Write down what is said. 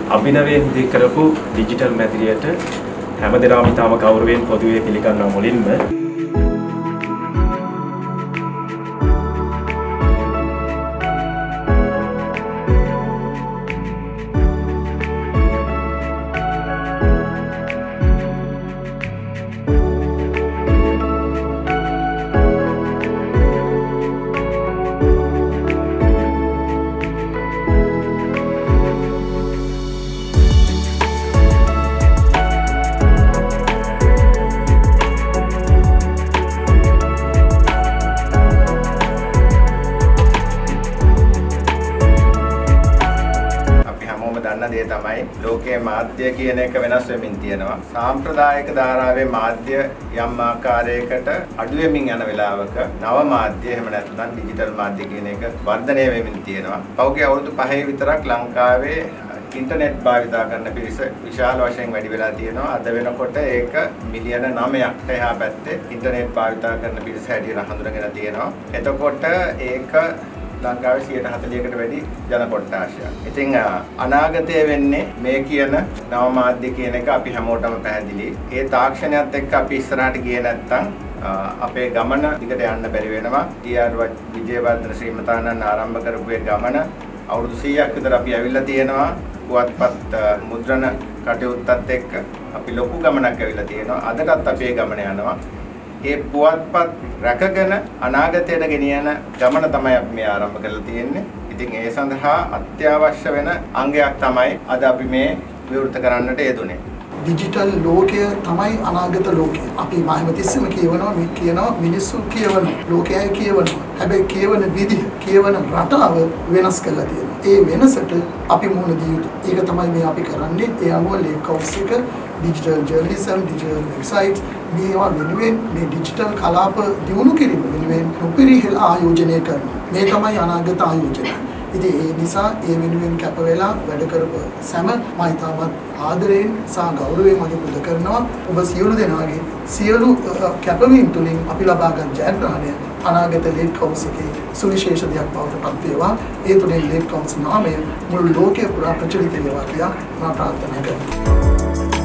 අභිනවයෙන් ඉදි කරපු ඩිජිටල් මැදිරියට හැමදෙනාම ඉතාම ගෞරවයෙන් පොදුවේ පිළිගන්නවා මුලින්ම. දේ තමයි ලෝකයේ මාධ්‍ය කියන එක වෙනස් වෙමින් තියෙනවා. සාම්ප්‍රදායික ධාරාවේ මාධ්‍ය යම් ආකාරයකට අඩු වෙමින් යන වෙලාවක නව මාධ්‍ය එහෙම නැත්නම් ඩිජිටල් මාධ්‍ය කියන එක වර්ධනය වෙමින් තියෙනවා. පෞගේ අවුරුදු 5 විතරක් ලංකාවේ ඉන්ටර්නෙට් භාවිතා කරන පිරිස විශාල වශයෙන් වැඩි වෙලා තියෙනවා. අද වෙනකොට ඒක මිලියන 9කට එහා පැත්තේ ඉන්ටර්නෙට් භාවිතා කරන පිරිස හැටියට හඳුනගෙන තියෙනවා. එතකොට ඒක ලංකාවේ 140කට වැඩි ජන කොට්ටාශයක්. ඉතින් අනාගතයේ වෙන්නේ මේ කියන නව මාධ්‍ය කියන එක අපි හැමෝටම පැහැදිලි. ඒ තාක්ෂණයත් එක්ක අපි ඉස්සරහට ගියේ නැත්නම් අපේ ගමන දිගට යන්න බැරි වෙනවා. ටීආර් විජේවර්ධන ශ්‍රීමතානන් ආරම්භ කරපු ඒ ගමන අවුරුදු 100ක් විතර අපි ඇවිල්ලා තියෙනවා. පුවත්පත් මුද්‍රණ කටයුත්තත් එක්ක අපි ලොකු ගමනක් ඇවිල්ලා තියෙනවා. අදටත් අපි ඒ ගමන යනවා. ඒ පුවත්පත් රැකගෙන අනාගතයට ගෙනියන ගමන තමයි අපි මේ ආරම්භ කරලා තියෙන්නේ. ඉතින් ඒ සඳහා අත්‍යවශ්‍ය වෙන අංගයක් තමයි අද අපි මේ විවෘත කරන්නට යෙදුනේ. ඩිජිටල් ලෝකය තමයි අනාගත ලෝකය. අපි මහමතිස්සම කියනවා මිනිස්සු කියවනවා ලෝකයයි කියවනවා. හැබැයි කියවන විදිහ කියවන රටාව වෙනස් කරලා තියෙනවා. ඒ වෙනසට අපි මුහුණ දිය යුතුයි. ඒක තමයි මේ අපි කරන්නේ. ඒ අනුව ලේකවුස් එක digital journalism, digital websites මේවා වෙනුවෙන් මේ digital කලාප දියුණු කිරීම වෙනුවෙන් උපරිහල ආයෝජනය කරනවා. මේ තමයි අනාගත ආයෝජනය. ඉතින් ඒ නිසා ඒ වෙනුවෙන් කැප වෙලා වැඩ කරපු සෑම මම ඉතාමත් ආදරයෙන් සහ ගෞරවයෙන් මගේ පුද කරනවා. ඔබ සියලු දෙනාගේ සියලු කැපවීම් තුලින් අපි ලබාගත් ජයග්‍රහණය අනාගත ලේකවුස් එකේ සුවිශේෂ දෙයක් බවට පත් වේවා. ඒ තුලින් ලේකවුස් නාමය මුළු ලෝකයේ පුරා ප්‍රචලිත වේවා කියලා මම ප්‍රාර්ථනා කරනවා.